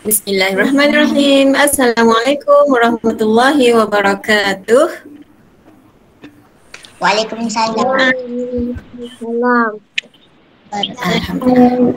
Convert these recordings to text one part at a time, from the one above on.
Bismillahirrahmanirrahim. Assalamualaikum warahmatullahi wabarakatuh. Waalaikumsalam. Waalaikumsalam. Alhamdulillah.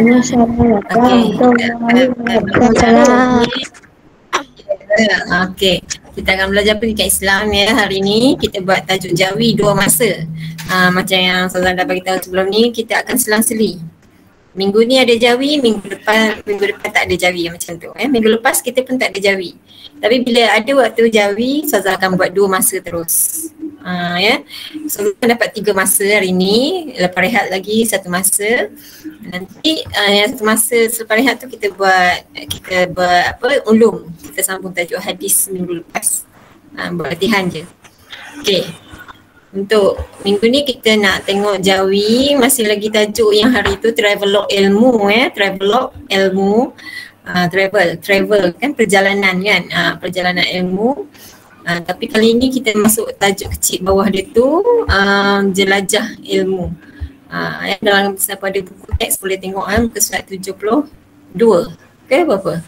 Okey, kita akan belajar pendidikan Islam ya. Hari ini kita buat tajuk Jawi 2 masa. Macam yang Ustazah dah bagi tahu sebelum ni, kita akan selang-seli. Minggu ni ada Jawi, minggu depan tak ada Jawi macam tu. Minggu lepas kita pun tak ada Jawi. Tapi bila ada waktu Jawi, Ustazah akan buat 2 masa terus. Ya. So kita dapat 3 masa hari ni, lepas rehat lagi 1 masa. Nanti yang 1 masa selepas rehat tu kita buat ulum. Kita sambung tajuk hadis minggu lepas. Buat latihan je. Okey. Untuk minggu ni kita nak tengok Jawi, masih lagi tajuk yang hari tu travelog ilmu travelog ilmu. Travel kan perjalanan kan, perjalanan ilmu. Tapi kali ni kita masuk tajuk kecil bawah dia tu, jelajah ilmu. Dalam siapa ada buku teks boleh tengok muka surat 72. Okey, berapa?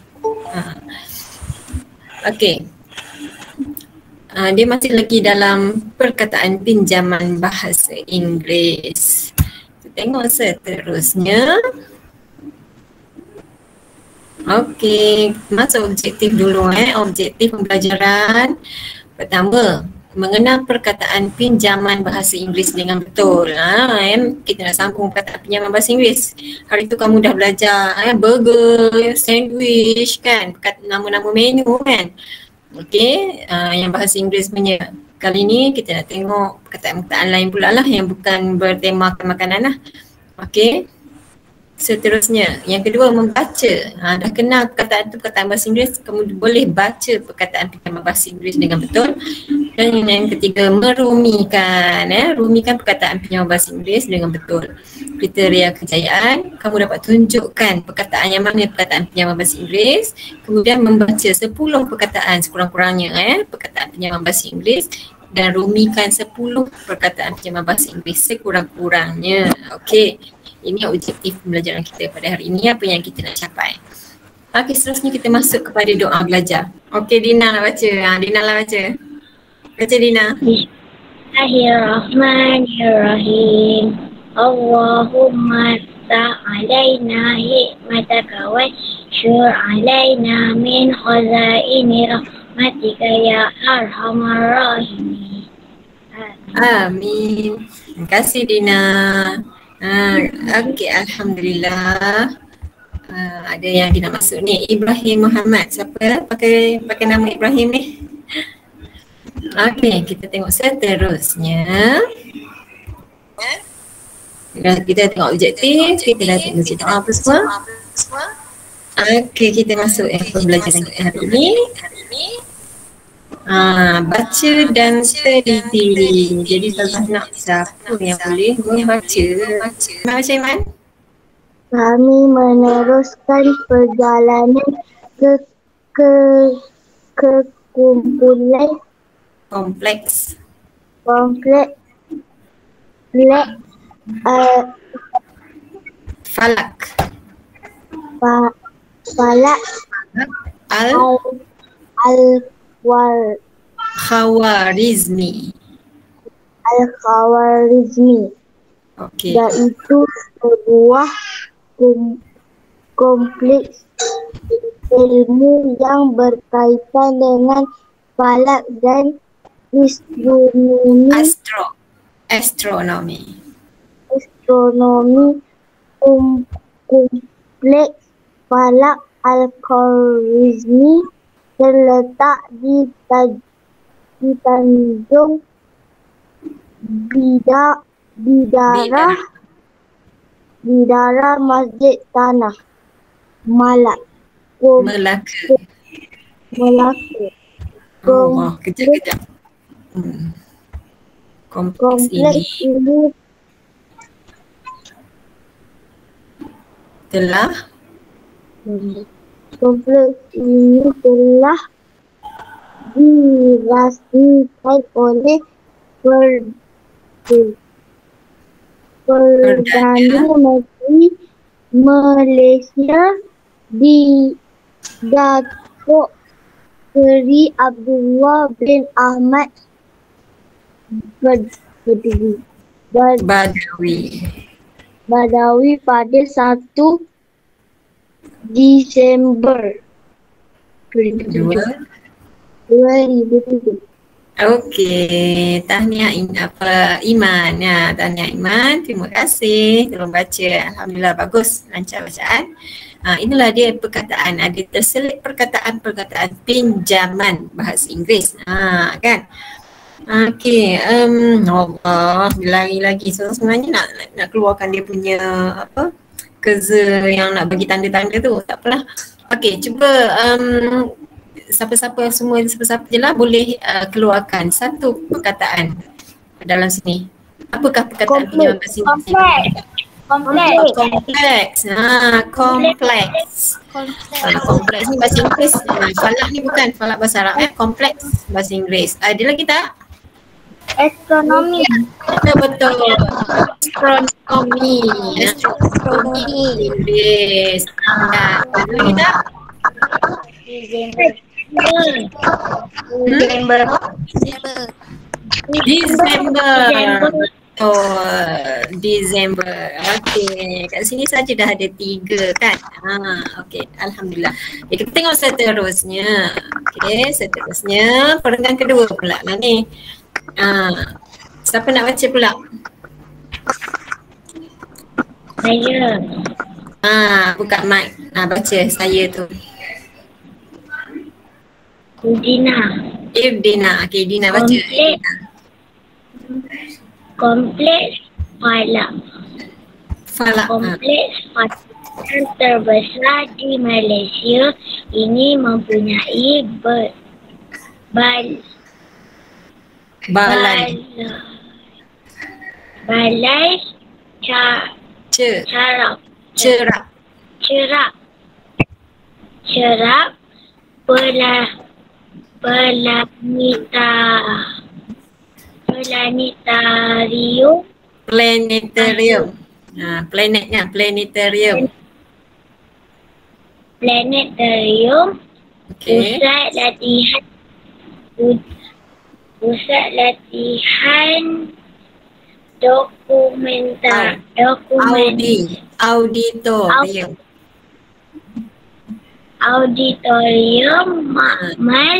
Okey. Dia masih lagi dalam perkataan pinjaman bahasa Inggeris. Kita tengok seterusnya. Okey, masuk objektif dulu objektif pembelajaran. Pertama, mengenal perkataan pinjaman bahasa Inggeris dengan betul. Kita nak sambung perkataan pinjaman bahasa Inggeris. Hari tu kamu dah belajar burger, sandwich kan, nama-nama menu kan. Okey, yang bahasa Inggeris punya. Kali ni kita nak tengok perkataan-perkataan lain pula lah yang bukan bertemakan makanan lah. Okey. Seterusnya, yang kedua membaca. Dah kenal perkataan tu, perkataan bahasa Inggeris, kamu boleh baca perkataan pinjaman bahasa Inggeris dengan betul. Dan yang ketiga merumikan, rumikan perkataan pinjaman bahasa Inggeris dengan betul. Kriteria kejayaan, kamu dapat tunjukkan perkataan yang mana perkataan pinjaman bahasa Inggeris, kemudian membaca 10 perkataan sekurang-kurangnya perkataan pinjaman bahasa Inggeris dan rumikan 10 perkataan pinjaman bahasa Inggeris sekurang-kurangnya. Okey. Ini objektif pembelajaran kita pada hari ini, apa yang kita nak capai. Okey, seterusnya kita masuk kepada doa belajar. Okey, Dina nak baca. Dina lah baca. Baca Dina. Bismillahirrahmanirrahim. Allahumma ta'alaina hikmataka wa syur alaina min khazaini rahmatika ya arhamar rahimin. Amin. Terima kasih Dina. Okey, Alhamdulillah. Ada yang Dina masuk ni, Ibrahim Muhammad. Siapa pakai nama Ibrahim ni? Okey, kita tengok seterusnya. Kita tengok objektif, kita dah tengok cerita apa semua. Okey, kita masuk pembelajaran kita hari ini. Baca dan teliti. Jadi Ustazah nak siapa yang boleh membaca? Nak baca Iman? Kami meneruskan perjalanan ke kumpulan Kompleks Falak Al-Khawarizmi. Okey. Iaitu sebuah kompleks ilmu yang berkaitan dengan falak dan Astronomi. Kompleks falak Al-Khawarizmi terletak di Tanjung Bidara Masjid Tanah Melaka. Kejap. Kompleks ini telah dirasmikan oleh Perdana Menteri Malaysia di Datuk Seri Abdullah bin Ahmad Badawi Badawi. pada 1 Disember 2. 2007. Okey, tahniah Iman ya, tahniah Iman. Terima kasih tolong baca. Alhamdulillah bagus, lancar bacaan. Inilah dia perkataan, ada terselit perkataan-perkataan pinjaman bahasa Inggeris. Kan? Okey, Allah berlari lagi. So sebenarnya nak keluarkan dia punya kerja yang nak bagi tanda-tanda tu. Tak apalah. Okey, cuba siapa-siapa je lah boleh keluarkan satu perkataan dalam sini. Apakah perkataan pinjaman bahasa Inggeris? Kompleks. Kompleks ni bahasa Inggeris. Falak ni bukan falak bahasa Arab. Kompleks bahasa Inggeris. Ada lagi tak? Astronomi. Betul. Astronomi. Inggeris. Ada lagi tak? Disember. Disember. Okey, kat sini saja dah ada 3 kan? Okey, alhamdulillah. Kita tengok seterusnya. Okey, seterusnya perenggan kedua pula lah ni. Siapa nak baca pula? Saya. Buka mic. Baca saya tu. Irdina. Okey, Dina baca. Kompleks falak. Kompleks falak yang terbesar di Malaysia ini mempunyai balai cerap Planetarium. Planetarium. Okay. Pusat latihan auditorium makmal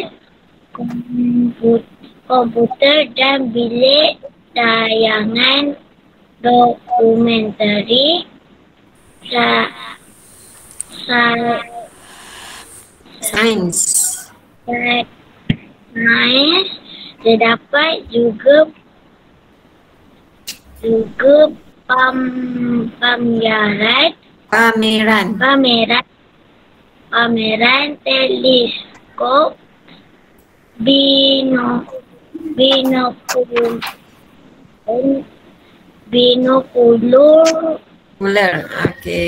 komputer dan bilik tayangan dokumentari sains. Terdapat juga pameran teleskop binokular. Okey.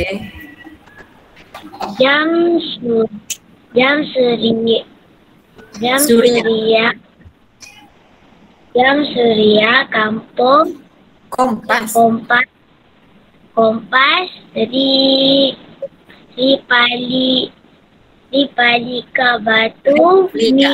Jam suria kampung kompas replika batu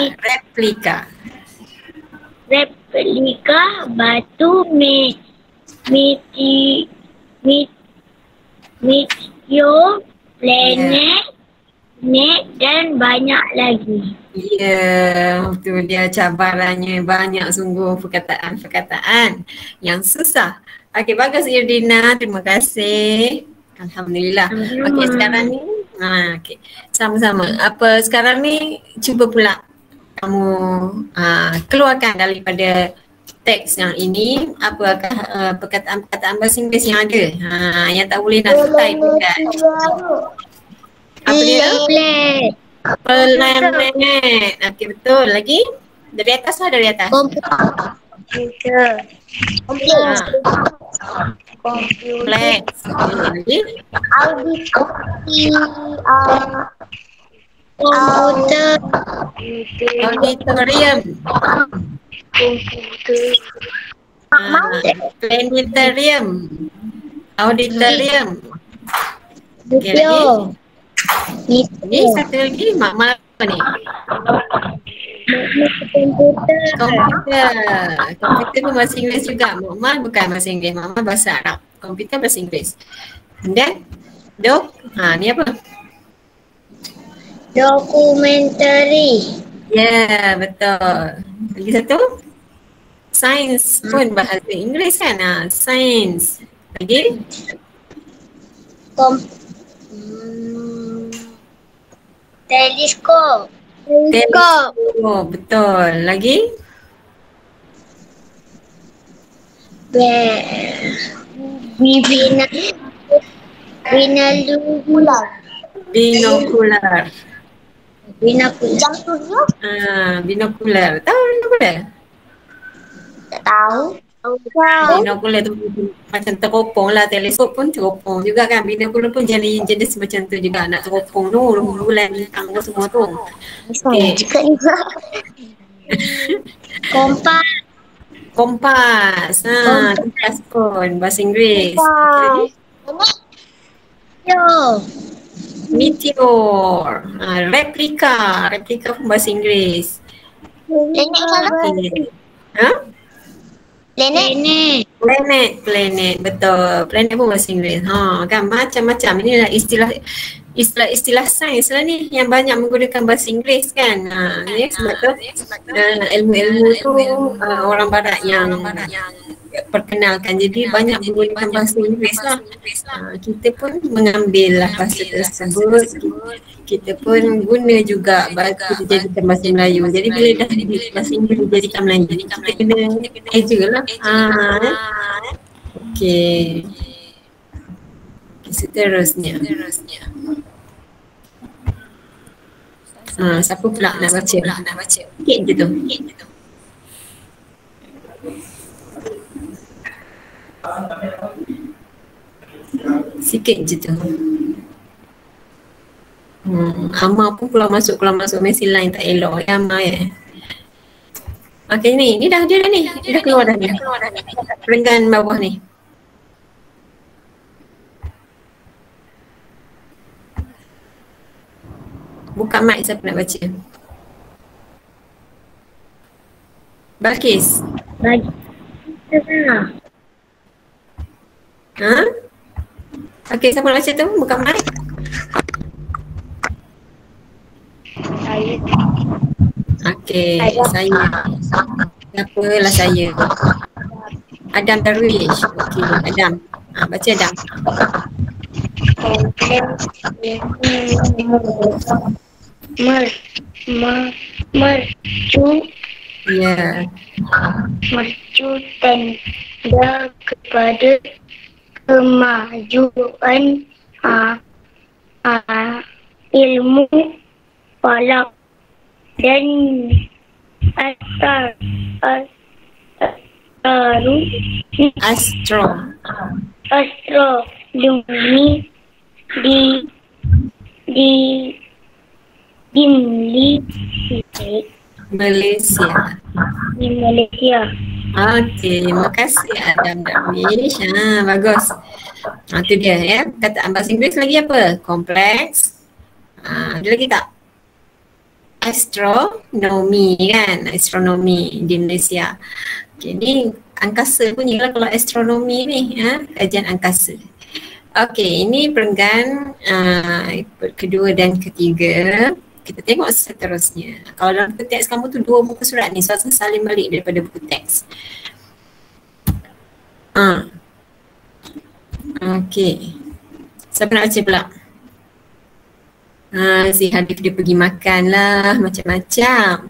meteor planet dan banyak lagi. Betul dia, cabarannya banyak sungguh, perkataan yang susah. Okey, bagus Irdina, terima kasih. Alhamdulillah. Okey, sekarang ni okey. Sama-sama. Sekarang ni cuba pula kamu keluarkan daripada teks yang ini apakah perkataan-perkataan bahasa Inggeris yang ada. Yang tak boleh nak type kan. Apa dia? Planet. Okey, betul. Lagi? Dari atas lah, dari atas. Komputer. Kompleks. Lagi? Komputer. Auditorium. Planetarium. Auditorium. Okey, lagi? Ni satu lagi makmal apa ni? Komputer. Komputer. Komputer pun bahasa Inggeris juga. Makmal bukan bahasa Inggeris. Makmal bahasa Arab. Komputer bahasa Inggeris. And then, ni apa? Dokumentari. Ya, betul. Lagi satu? Sains pun bahasa Inggeris kan? Sains. Lagi? Teleskop. Teleskop. Betul. Lagi? Bina. Binokular. Binokular. Binokular. Binokular. Tahu binokular? Tak tahu. Binokular tu macam teropong lah. Teleskop pun teropong juga kan. Binokular pun jenis macam tu juga. Nak teropong tu. Bulan, bintang semua tu. Okay. Kompas. Kompas. Kompas pun bahasa Inggeris. Okay. Yo. Meteor. Replika. Replika pun bahasa Inggeris. Okay. Planet. Planet. Betul. Planet pun bahasa Inggeris. Kan macam-macam. Inilah istilah sains lah ni yang banyak menggunakan bahasa Inggeris kan. Ni sebab tu ilmu-ilmu tu orang barat yang perkenalkan, jadi banyak menggunakan bahasa Inggeris lah. Kita pun mengambil lah bahasa tersebut, kita pun guna juga kita jadikan bahasa Melayu. Jadi bila dah bahasa Inggeris jadikan Melayu, kita kena eja lah. Okey. Seterusnya. Siapa pula nak baca? Sikit je tu. Sikit je tu. Amar pun keluar masuk mesin lain tak elok ya Amar ya. Okey ni dah dia dah ni. Dia dah keluar dah ni. Perenggan bawah ni. Buka mic siapa nak baca. Balkis. Okey, siapa nak baca tu? Buka mic. Okey, saya. Siapalah saya? Adam Darwish. Okey, Adam. Baca Adam. Mercu. Ya. Mercu tanda kepada kemajuan ilmu falak dan astronomi di Malaysia. Di Malaysia. Okey, terima kasih Adam Darwish. Bagus. Itu dia ya. Kataan bahasa Inggeris lagi apa? Kompleks. Ada lagi tak? Astronomi kan? Astronomi di Malaysia. Okey, ni angkasa punyalah kalau astronomi ni, kajian angkasa. Okey, ini perenggan kedua dan ketiga. Kita tengok seterusnya. Kalau dalam buku teks kamu tu 2 muka surat ni, so salin balik daripada buku teks. Okey. Siapa nak baca pula? Si Hadif dia pergi makan lah, macam-macam.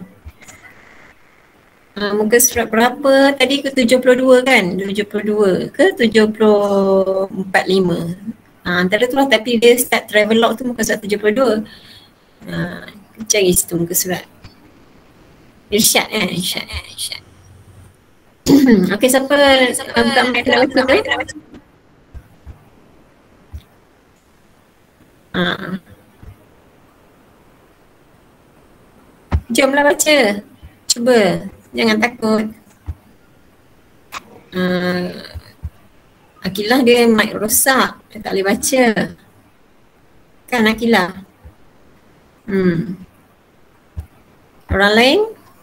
Muka surat berapa tadi ke 72 kan? 72 ke 745? Antara tu lah, tapi dia start travelog tu muka surat 72. Cari situ muka surat. Irsyad. Okey, siapa buka mic nak baca tu? Jomlah baca. Cuba. Jangan takut. Akilah dia mic rosak. Dia tak boleh baca. Kan Akilah? Orang lain?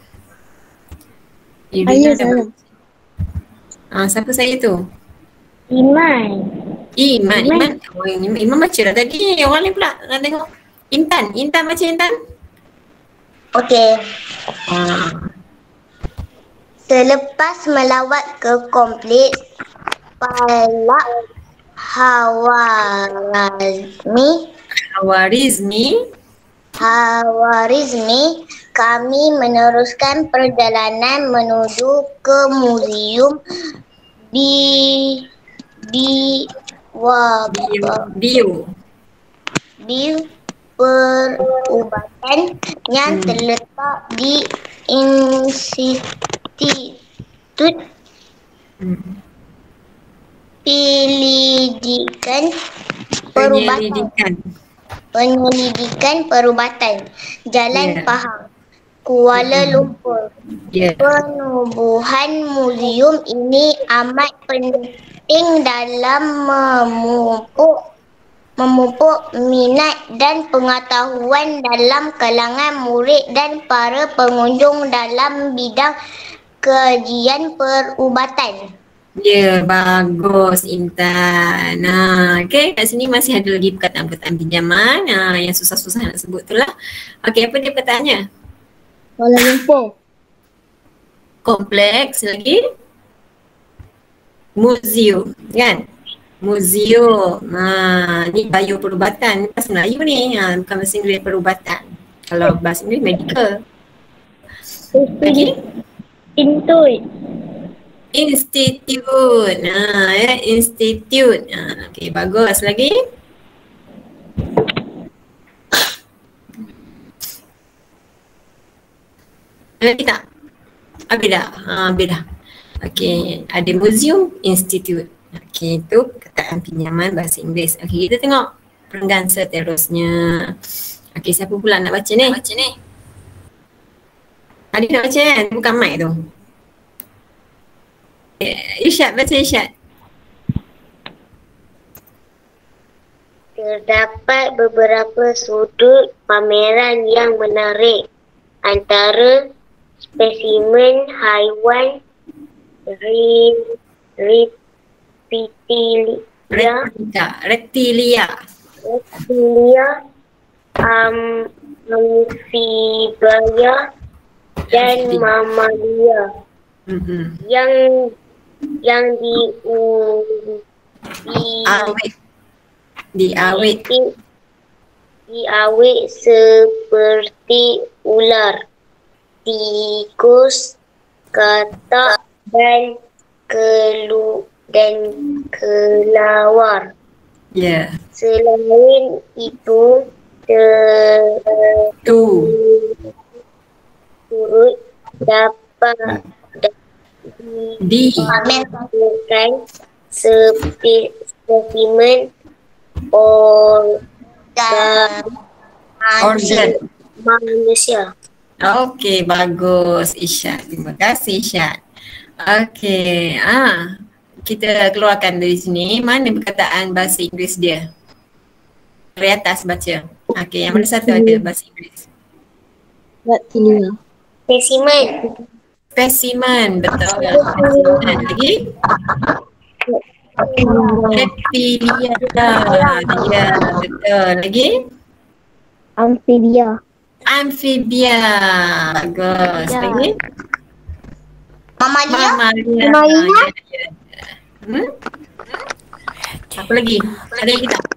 Saya salah. Siapa saya tu? Iman. Iman. Oh, Iman baca dah tadi. Orang lain pula nak tengok. Intan baca Intan. Okey. Ah. Selepas melawat ke kompleks Palak Hawarizmi, kami meneruskan perjalanan menuju ke muzium perubatan yang terletak di Institut Penyelidikan Perubatan Jalan Pahang, Kuala Lumpur. Penubuhan muzium ini amat penting dalam memupuk minat dan pengetahuan dalam kalangan murid dan para pengunjung dalam bidang kajian perubatan. Ya, bagus Intan. Okey, kat sini masih ada lagi perkataan-perkataan pinjaman yang susah-susah nak sebut tu lah. Okey, apa dia perkataannya? Kuala Lumpur. Kompleks lagi. Muzium, kan? Muzium. Ni bio perubatan. Bahasa Melayu ni. Bukan bahasa Inggeris perubatan. Kalau bahasa Inggeris medical. Lagi? Institute. Institute. Okey, bagus. Lagi? Lagi tak? Habis dah? Habis dah. Okey, ada muzium, institute. Okey, itu perkataan pinjaman bahasa Inggeris. Okey, kita tengok perenggan seterusnya. Okey, siapa pula nak baca ni? Adik nak baca kan? Bukan mic tu. Irsyad, baca Irsyad. Terdapat beberapa sudut pameran yang menarik, antara spesimen haiwan reptilia, amfibia dan mamalia yang diawet seperti ular, tikus, katak dan kelawar. Ya. Selain itu, turut dapat dipamerkan spesimen organ manusia. Okey, bagus Irsyad. Terima kasih Irsyad. Okey, kita keluarkan dari sini. Mana perkataan bahasa Inggeris dia? Dari atas baca. Okey, yang mana satu ada bahasa Inggeris? Reptilia. Spesimen, betul. Spesimen. Lagi? Reptilia. Ya, betul. Lagi? Amfibia. Bagus. Lagi? Mamalia. Apa lagi? Ada lagi tak?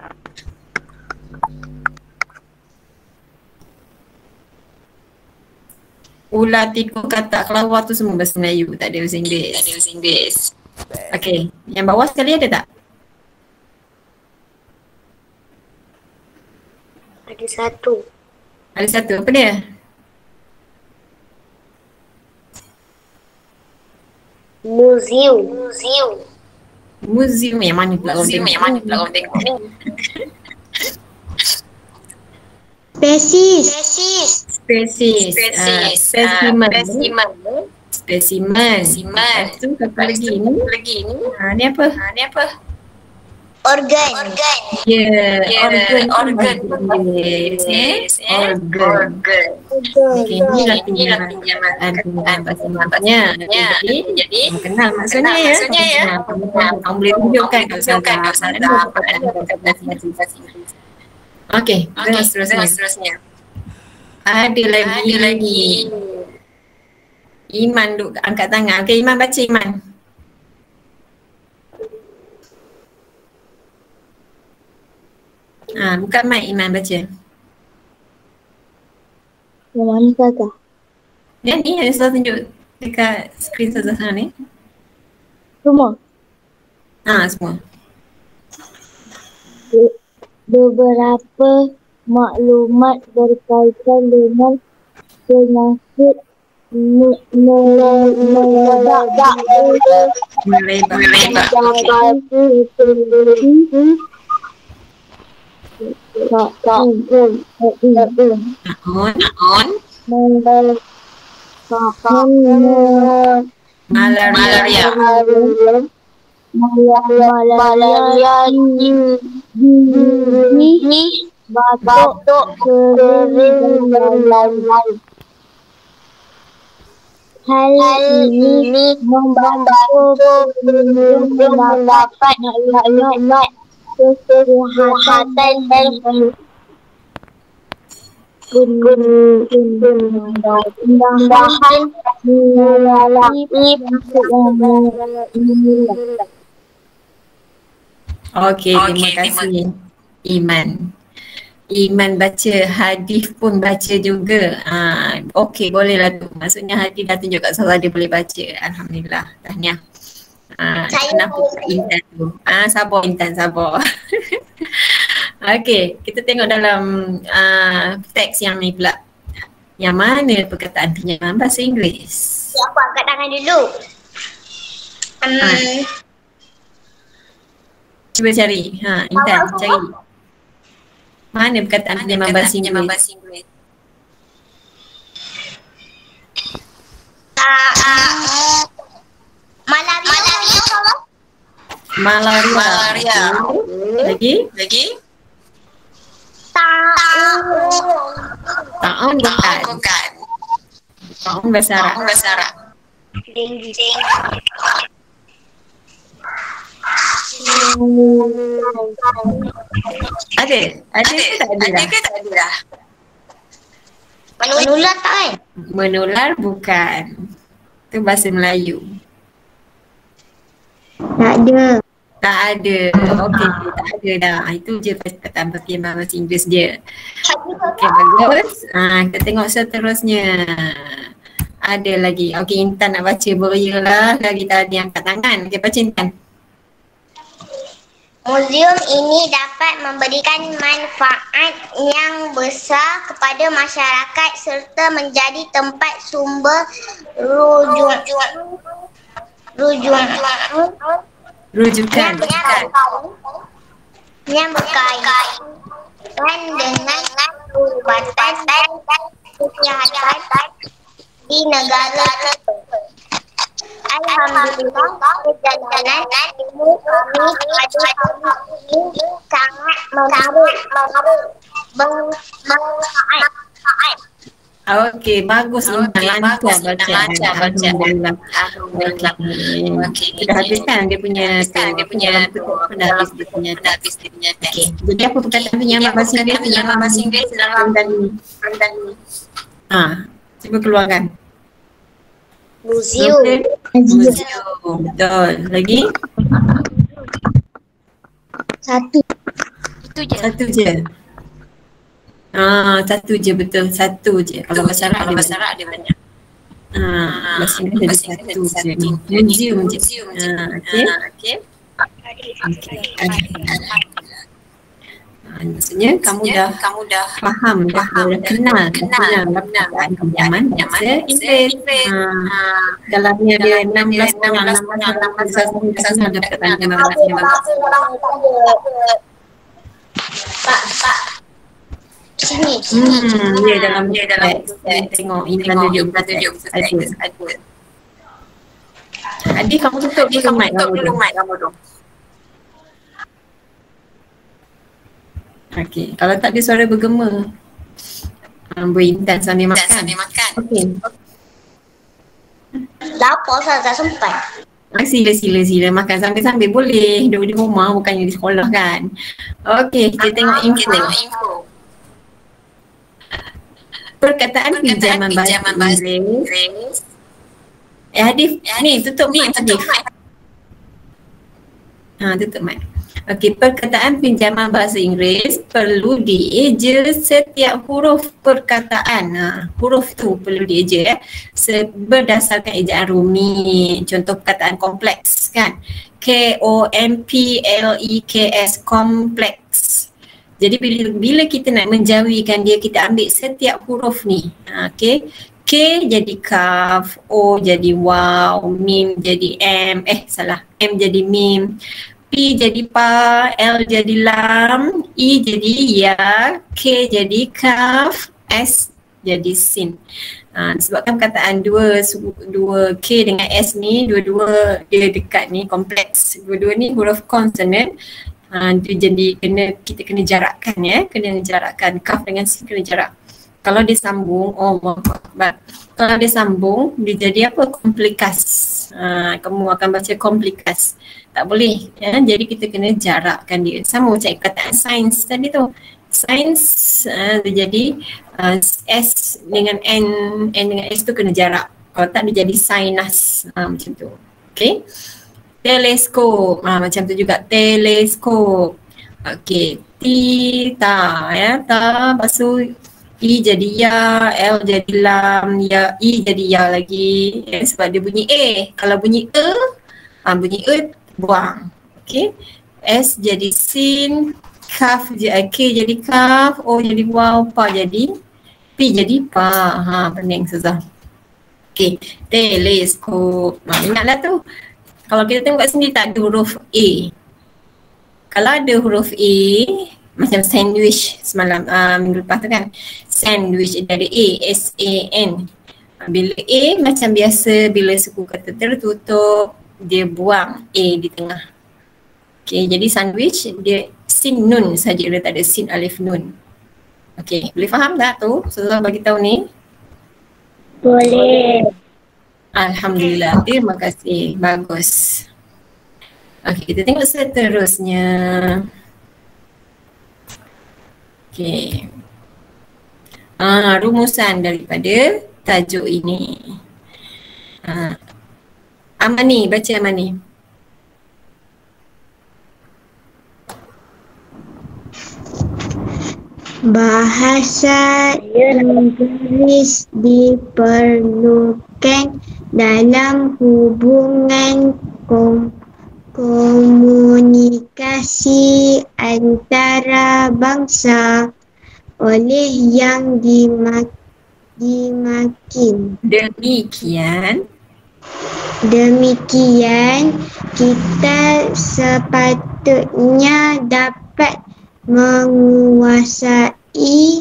Ular, tikus, katak, kelawar tu semua bahasa Melayu. Tak ada bahasa Inggeris. Okey, yang bawah sekali ada tak? Ada satu. Apa dia? Muzium yang mana pula kau tengok? Spesimen. Tu apa lagi ni? Ni apa? Organ. Ya, organ pun Organ. bahasa Inggeris. Organ. Okey, inilah pinjaman penggunaan bahasa Inggrisnya. Jadi, kamu kenal maksudnya ya. Kamu boleh tunjukkan kat Ustazah. Ada perkataan bahasa Inggeris. Okey, dengan seterusnya. Ada lagi. Iman duk angkat tangan. Okey, Iman baca Iman. Buka mic Iman baca. Yang mana kakak? Yang ni yang Ustazah tunjuk dekat skrin Ustazah sana ni. Semua. Semua. Beberapa maklumat berkaitan dengan penyakit meledak malaria batuk kering dan lain-lain. Hal ini membantu pengunjung mendapat maklumat kesihatan dan pendahan melalui penyakit yang menular. Okey, terima kasih Iman. Iman baca, Hadif pun baca juga. Okey, bolehlah tu. Maksudnya Hadif dah tunjuk kat Ustazah dia boleh baca. Alhamdulillah. Tahniah. Kenapa Intan tu? Sabar Intan, sabar. Okey, kita tengok dalam teks yang ni pula. Yang mana perkataan pinjaman bahasa Inggeris? Siapa angkat tangan dulu? Cuba cari. Intan, cari. Mana perkataan pinjaman bahasa Inggeris? Malaria. Lagi? Ta'un bukan. Ta'un bahasa Arab. Ada ke tak ada dah? Menular tak kan? Menular bukan. Itu bahasa Melayu. Tak ada. Okey, tak ada dah. Itu je perkataan perkembangan bahasa Inggeris dia. Okey, bagus. Kita tengok seterusnya. Ada lagi. Okey, Intan nak baca. Berialah lagi tadi angkat tangan. Okey, baca Intan. Muzium ini dapat memberikan manfaat yang besar kepada masyarakat serta menjadi tempat sumber rujukan yang berkaitan dengan perubatan dan kesihatan di negara. Alhamdulillah, perjalanan ilmu kami pada hari ini sangat bermanfaat. Okey, bagus Intan. Lancar baca. Alhamdulillah. Okey. Kita habiskan dia punya dalam dia punya teks. Okey. Jadi apa perkataan pinjaman bahasa Inggeris dalam rendan ini? Cuba keluarkan. Muzium. Betul. Lagi? Satu je. Satu je, betul. Satu je. Kalau bahasa Arab ada banyak. Bahasa Inggeris ada satu je. Muzium je. Okey. Maksudnya kamu dah faham, dah kenal perkataan pinjaman bahasa Inggeris. Dalamnya dia 16 orang, 16 ada perkataan pinjaman bahasa Inggeris. Pak. Sini. Dia dalam tengok Intan tunjuk ada. Adik kamu tutup dulu mic kamu tu. Okey, kalau tak ada suara bergema, berintan sambil makan. Okey. Lapar Ustaz, tak sempat. Sila makan sambil-sambil boleh. Duduk di rumah bukannya di sekolah kan. Okey, kita tengok info. Perkataan pinjaman bahasa Inggeris. Hadif, ni tutup mic Hadif. Tutup mic. Okey, perkataan pinjaman bahasa Inggeris perlu dieja setiap huruf perkataan. Huruf tu perlu dieja berdasarkan ejaan rumi. Contoh perkataan kompleks kan. K-O-M-P-L-E-K-S, kompleks. Jadi bila kita nak menjauhikan dia, kita ambil setiap huruf ni. Okey. K jadi kaf, O jadi waw, mim jadi M, M jadi mim, P jadi pa, L jadi lam, E jadi ya, K jadi kaf, S jadi sin. Sebabkan perkataan dua K dengan S ni, dua-dua dia dekat ni, kompleks. Dua-dua ni huruf consonant. Dia jadi kita kena jarakkan kena jarakkan kaf dengan sin, kena jarak. Kalau dia sambung, kalau dia sambung, dia jadi apa? Komplikas. Kamu akan baca komplikas. Tak boleh. Jadi kita kena jarakkan dia. Sama macam kataan sains tadi tu. Sains dia jadi S dengan N dengan S tu kena jarak. Kalau tak dia jadi sainas. Macam tu. Okay. Teleskop. Macam tu juga. Teleskop. Okay. Ta. Lepas tu E jadi ya, L jadi lam, ya, E jadi ya lagi. Sebab dia bunyi A. Kalau bunyi bunyi buang. Okay. S jadi sin, K jadi kaf, O jadi waw, pa jadi P jadi pa. Pening susah. Okay. Teleskop. Ingatlah tu. Kalau kita tengok kat sini tak ada huruf A. Kalau ada huruf A, macam sandwich semalam, minggu lepas tu kan. Sandwich dia ada A, S-A-N. Bila A macam biasa, bila suku kata tertutup, dia buang A di tengah. Okay, jadi sandwich dia sin nun saja, dia tak ada sin alif nun. Okay, boleh faham tak tu? Susah bagi tahu ni? Boleh. Alhamdulillah, terima kasih. Bagus. Okay, kita tengok seterusnya. Okay. Rumusan daripada tajuk ini. Amani, baca Amani. Bahasa Inggeris diperlukan dalam hubungan komunikasi antara bangsa oleh yang dimakin. Demikian, kita sepatutnya dapat menguasai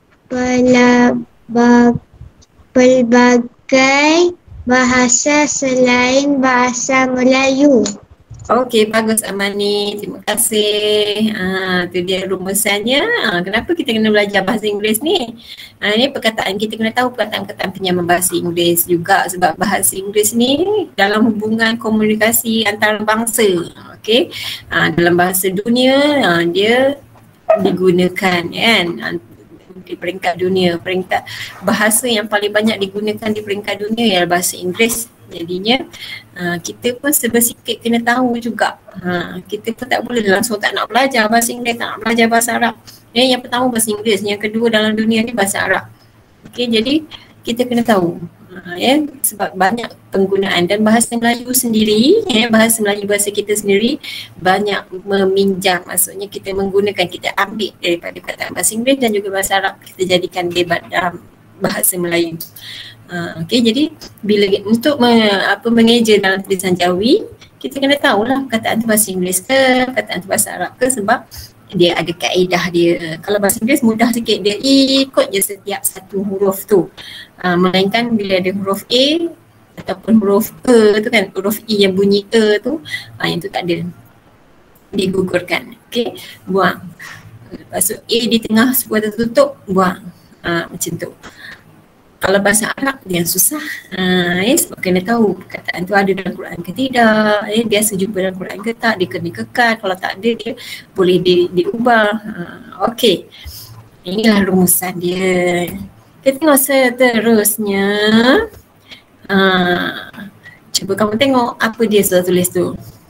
pelbagai bahasa selain bahasa Melayu. Okey, bagus Amani. Terima kasih. Tu dia rumusannya. Kenapa kita kena belajar bahasa Inggeris ni? Ini perkataan, kita kena tahu perkataan-perkataan pinjaman bahasa Inggeris juga, sebab bahasa Inggeris ni dalam hubungan komunikasi antarabangsa. Okey. Dalam bahasa dunia dia digunakan kan, di peringkat dunia. Peringkat bahasa yang paling banyak digunakan di peringkat dunia ialah bahasa Inggeris. Jadinya kita pun serba sikit kena tahu juga. Kita pun tak boleh langsung tak nak belajar bahasa Inggeris, tak nak belajar bahasa Arab. Yang pertama bahasa Inggeris, yang kedua dalam dunia ni bahasa Arab. Okey, jadi kita kena tahu. Sebab banyak penggunaan, dan bahasa Melayu sendiri, bahasa Melayu bahasa kita sendiri banyak meminjam, maksudnya kita menggunakan, kita ambil daripada perkataan bahasa Inggeris dan juga bahasa Arab, kita jadikan debat dalam bahasa Melayu. Okey, jadi bila untuk mengeja dalam tulisan Jawi, kita kena tahulah perkataan tu bahasa Inggeris ke, perkataan tu bahasa Arab ke, sebab dia ada kaedah dia. Kalau bahasa Inggeris mudah sikit, dia ikut je setiap satu huruf tu. Melainkan bila ada huruf A ataupun huruf E tu kan, huruf I yang bunyi E tu, yang tu tak ada, digugurkan. Okey, buang. Lepas tu A di tengah sebuah tertutup, buang. Macam tu. Kalau bahasa Arab dia yang susah. Sebab kena tahu perkataan tu ada dalam Quran ke tidak. Biasa jumpa dalam Quran ke tak, dia kena kekal. Kalau tak ada, dia boleh diubah. Okey. Inilah rumusan dia. Kita tengok seterusnya. Cuba kamu tengok apa dia sudah tulis tu.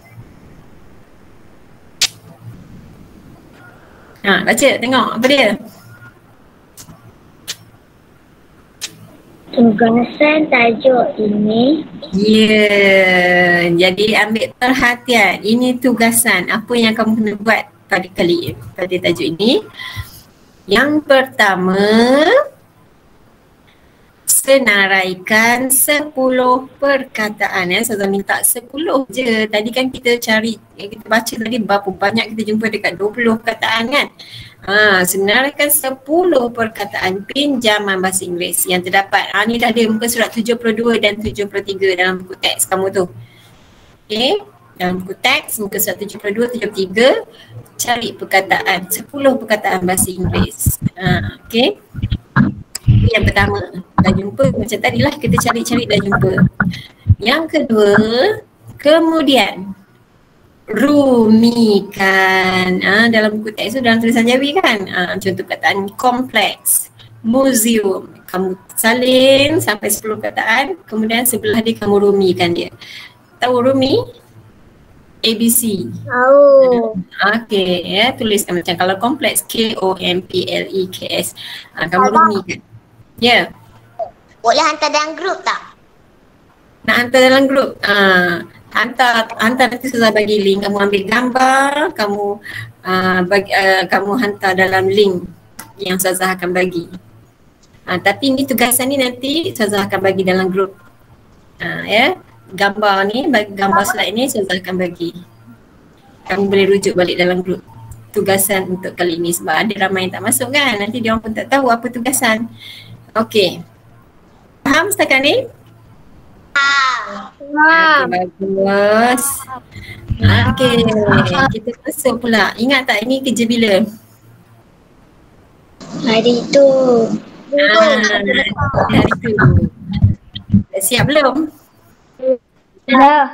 Baca, tengok apa dia. Tugasan tajuk ini. Jadi ambil perhatian. Ini tugasan. Apa yang kamu kena buat pada tajuk ini. Yang pertama, senaraikan 10 perkataan. Saya minta 10 je. Tadi kan kita kita baca tadi berapa banyak kita jumpa dekat 20 perkataan kan. Senaraikan 10 perkataan pinjaman bahasa Inggeris yang terdapat. Ni dah ada muka surat 72 dan 73 dalam buku teks kamu tu. Okay, dalam buku teks muka surat 72, 73, cari perkataan, 10 perkataan bahasa Inggeris. Okay. Yang pertama, dah jumpa macam tadilah kita cari-cari dah jumpa. Yang kedua, kemudian rumikan. Dalam buku teks tu dalam tulisan Jawi kan. Contoh perkataan kompleks, museum. Kamu salin sampai 10 perkataan, kemudian sebelah dia kamu rumikan dia. Tahu rumi? ABC. Okey, tuliskan macam kalau kompleks KOMPLEKS. Kamu rumikan. Ya. Boleh hantar dalam grup tak? Nak hantar dalam grup? Hantar nanti Ustazah bagi link. Kamu ambil gambar, kamu hantar dalam link yang Ustazah akan bagi. Tapi ni tugasan ni nanti Ustazah akan bagi dalam grup. Ya. Gambar ni, gambar slide ni Ustazah akan bagi. Kamu boleh rujuk balik dalam grup. Tugasan untuk kali ni sebab ada ramai yang tak masuk kan. Nanti dia orang pun tak tahu apa tugasan. Okey. Faham setakat ni? Faham. Okay, bagus. Okey. Kita masuk pula. Ingat tak ini kerja bila? Hari tu. Hari tu. Dah siap belum? Dah.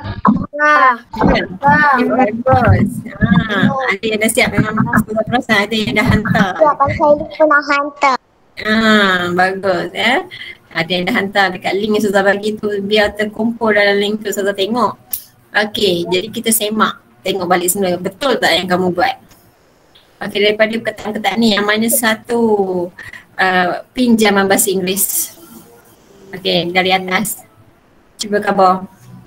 Bagus. Ada yang dah siap memang sudah proses. Ada yang dah hantar. Siapa saya pernah hantar. Bagus ya. Ada yang dah hantar dekat link yang Ustazah bagi tu, biar terkumpul dalam link tu Ustazah tengok. Okey, jadi kita semak, tengok balik semula betul tak yang kamu buat. Okey, daripada perkataan-perkataan ni yang mana satu pinjaman bahasa Inggeris. Okey, dari atas. Cuba khabar.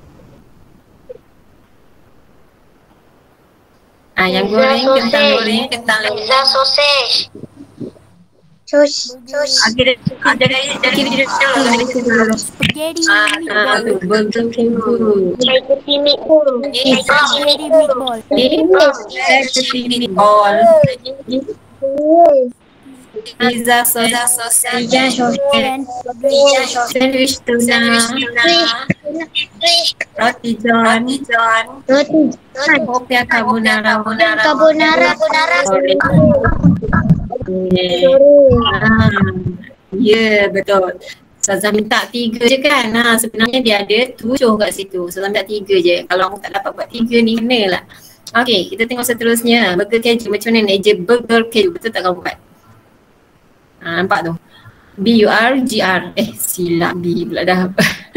Yang goreng, kentang Pizza sausage. Sus. Ada kiri dulu. Spaghetti Burger Kangaroo. Spaghetti meatball. Spaghetti meatball. Pizza sausage. Sandwich tuna. Roti john. Kopia carbonara. Ya, betul. Ustazah minta 3 je kan. Sebenarnya dia ada 7 kat situ. Ustazah minta 3 je. Kalau kamu tak dapat buat 3 ni, kenalah. Okey, kita tengok seterusnya. Burger keju. Macam mana nak je burger keju? Betul tak kamu buat? Nampak tu? B-U-R-G-R. Silap B pula dah.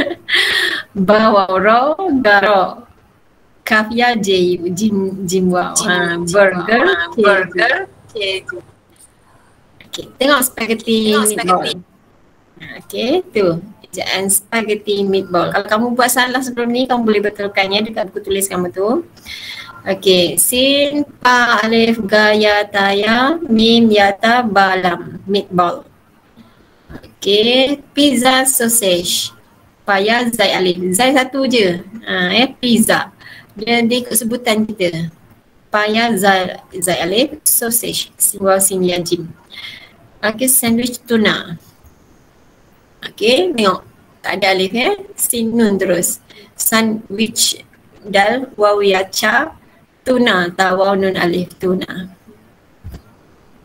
Bawang garok. Kafia J-U. Jimwau. Burger keju. Okay, tengok spaghetti meatball. Okay, tu ejaan spaghetti meatball. Kalau kamu buat salah sebelum ni, kamu boleh betulkannya dekat buku tulis kamu tu. Okay, sin, pa, alif, ga, ya, ta, ya, mim, ya, ta, ba, lam, meatball. Okay, pizza sausage. Pa, ya, zai, alif. Zai satu je. Pizza. Dia ikut sebutan kita. Pa, ya, zai, alif, sausage. Simbol sin, ya, jim. Okay, sandwich tuna. Okay, tengok. Tak ada alif ya. Sin nun terus. Sandwich dal waw ya cha tuna ta waw nun alif tuna.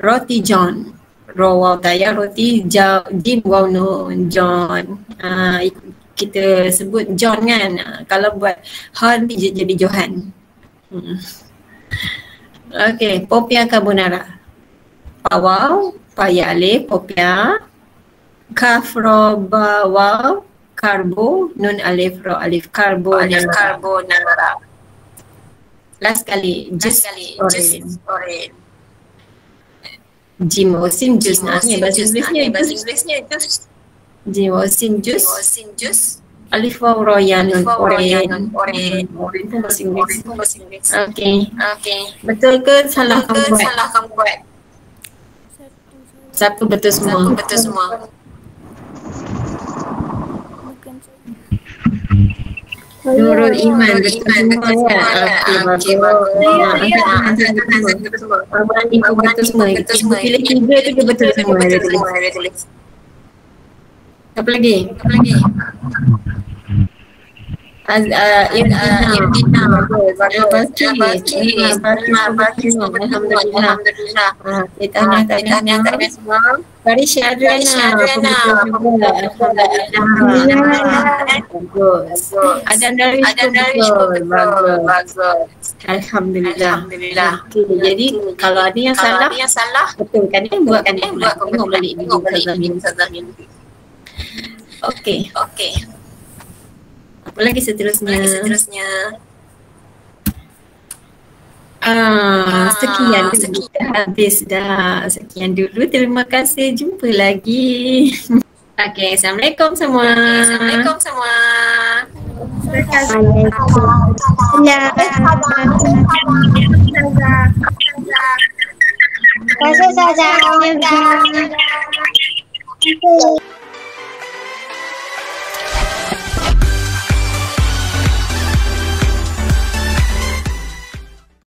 Roti John. Ro waw tayar roti, jim waw nun, John. Kita sebut John kan. Kalau buat Han jadi Johan. Okey, popia carbonara. Pawaw, paya alif, popia. Kaf ro ba waw, karbo, nun alif ro alif, carbonara. Last kali, jus orange. Jim osin jus ni bahasa Inggerisnya jus. Jim osin jus. Alif waw ro ya nun orange pun bahasa Inggeris. Okey. Betul ke salah kamu buat? Satu betul semua. Nurul Iman betul semua ya. Okey, bagus. Abang ni betul semua. Pilih 3 tu dia betul semua dia tulis. Apa lagi? Irina bagus. Alhamdulillah. Tahniah semua. Farisha Adriana. Bagus. Adan Darius betul. Bagus. Alhamdulillah. Okay, jadi kalau ada yang salah betul kan dia buat tengok balik video Zamin. Okey. Apa lagi seterusnya? Sekian kita habis dah. Sekian dulu. Terima kasih. Jumpa lagi. Okey, Assalamualaikum semua. Terima kasih.